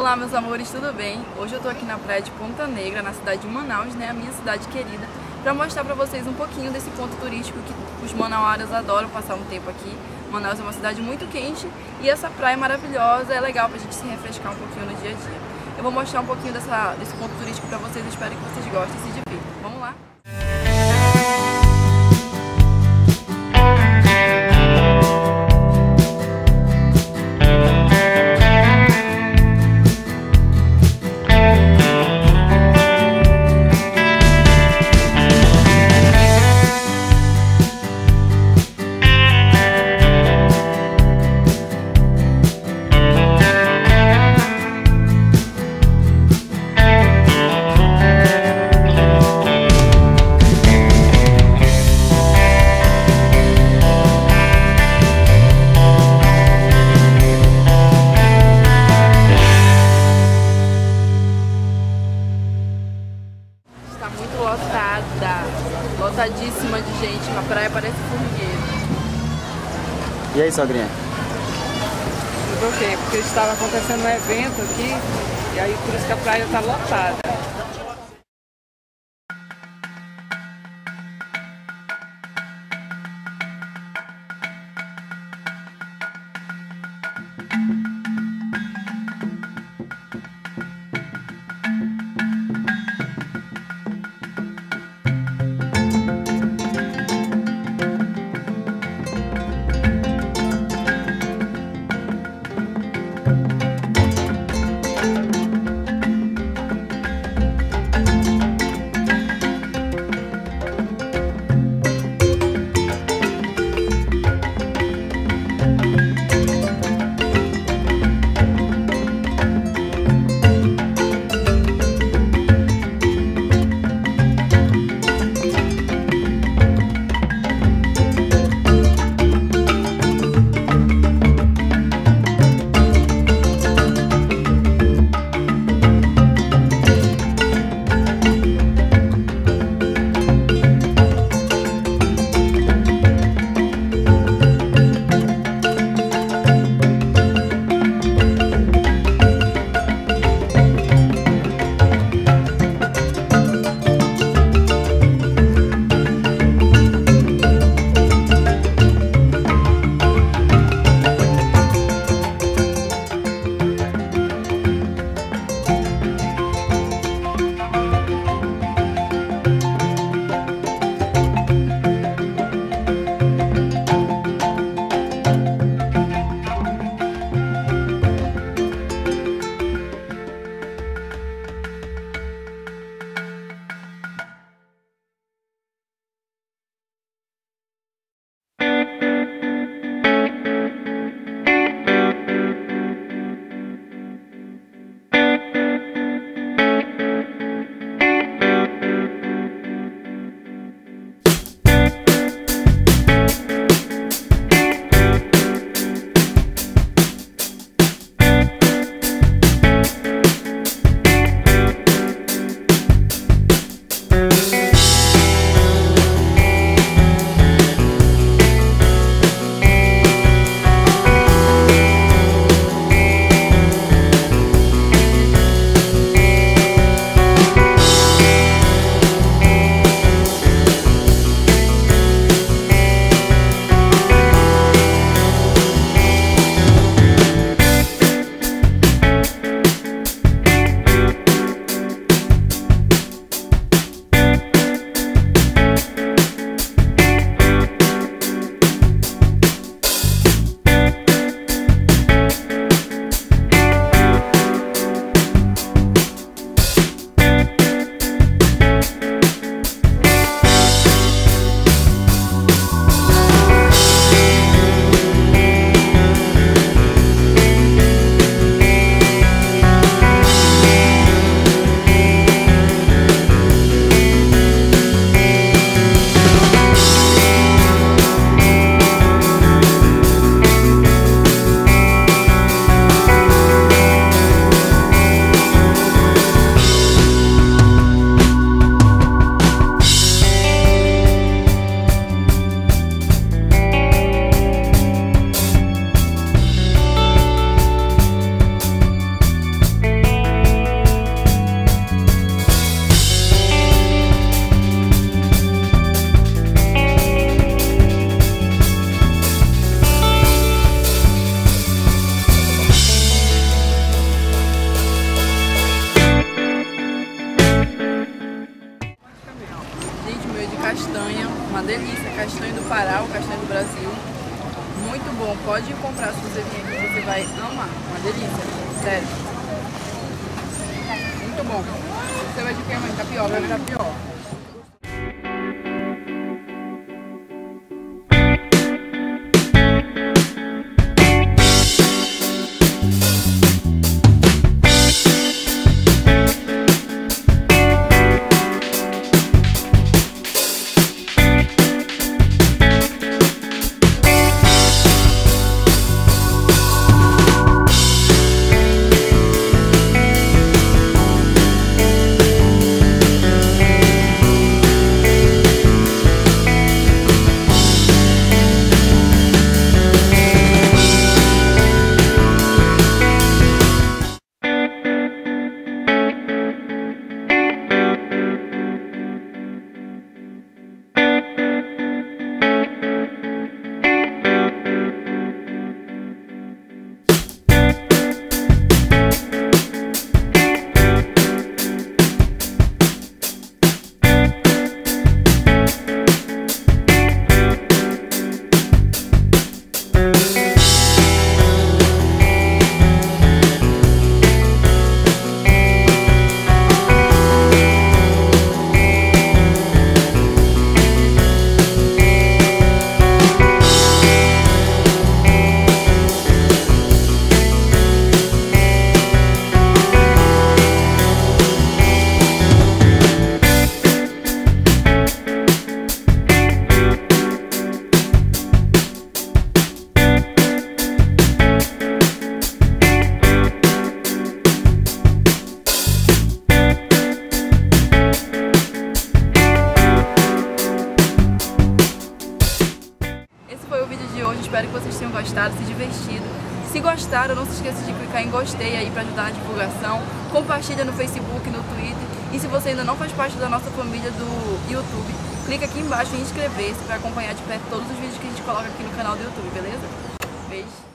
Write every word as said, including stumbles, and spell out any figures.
Olá meus amores, tudo bem? Hoje eu tô aqui na praia de Ponta Negra, na cidade de Manaus, né, a minha cidade querida, para mostrar para vocês um pouquinho desse ponto turístico que os manauaras adoram passar um tempo aqui. Manaus é uma cidade muito quente e essa praia é maravilhosa, é legal pra gente se refrescar um pouquinho no dia a dia. Eu vou mostrar um pouquinho dessa, desse ponto turístico para vocês, espero que vocês gostem e se divirtam. Vamos lá? Muito lotada, lotadíssima de gente, a praia parece formigueiro. E aí, sogrinha? Por quê? Porque estava acontecendo um evento aqui, e aí por isso que a praia está lotada. Brasil. Muito bom, pode comprar se você vier aqui, você vai amar. Uma delícia, sério. Muito bom. Você vai de quê, mãe? Tapioca, né? Tapioca. Espero que vocês tenham gostado, se divertido. Se gostaram, não se esqueça de clicar em gostei aí para ajudar na divulgação. Compartilha no Facebook, no Twitter. E se você ainda não faz parte da nossa família do YouTube, clica aqui embaixo em inscrever-se para acompanhar de perto todos os vídeos que a gente coloca aqui no canal do YouTube, beleza? Beijo!